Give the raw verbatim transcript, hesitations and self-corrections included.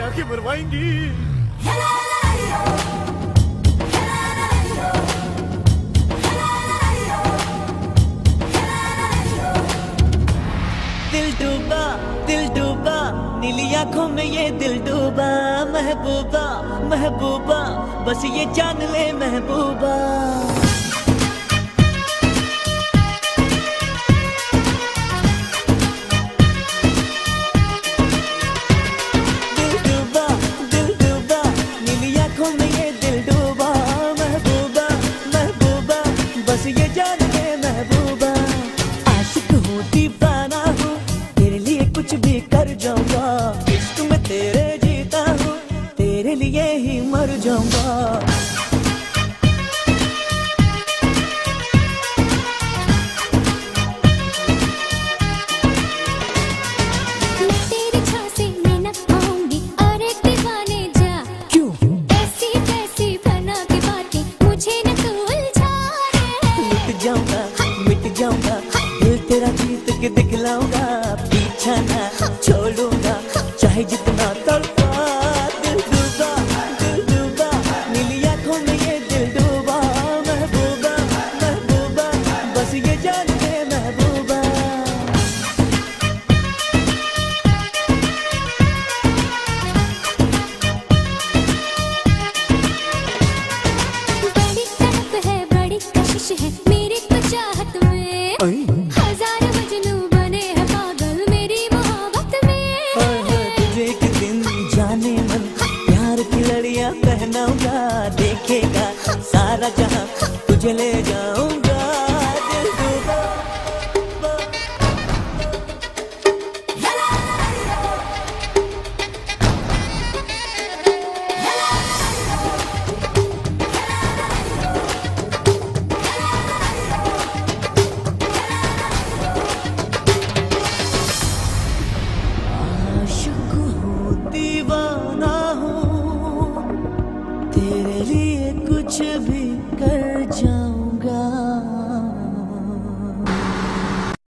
आंखें मरवाएंगी। दिल डूबा दिल डूबा नीली आंखों में ये दिल डूबा, महबूबा महबूबा बस ये जान ले महबूबा। दिल डूबा दिल डूबा नीली आंखों में ये दिल डूबा, महबूबा महबूबा बस ये जान ले महबूबा। आशिक हूँ दीवाना हूँ, तेरे लिए कुछ भी कर जाऊंगा। इश्क में तेरे जीता हूँ, तेरे लिए ही मर जाऊंगा। मिट जाऊंगा दिल तेरा जीत के दिखलाऊंगा, पीछा ना छोड़ूंगा चाहे जितना तड़पा। दिल डूबा दिल डूबा नीली आंखों में ये दिल डूबा, महबूबा महबूबा बस ये जान ले महबूबा। बड़ी तड़प है बड़ी कशिश है मेरी चाहत में, हजार मजनू बने हैं पागल मेरी मोहब्बत में। तुझे एक दिन जाने मन प्यार की लड़ियां पहनाऊंगा, देखेगा सारा जहां तुझे ले जाऊंगा। दिल डूबा दीवाना हूँ, तेरे लिए कुछ भी